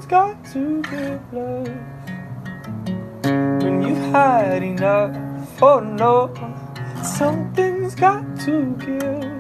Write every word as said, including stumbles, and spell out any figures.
Something's got to give, love. When you've had enough, oh no, something's got to give.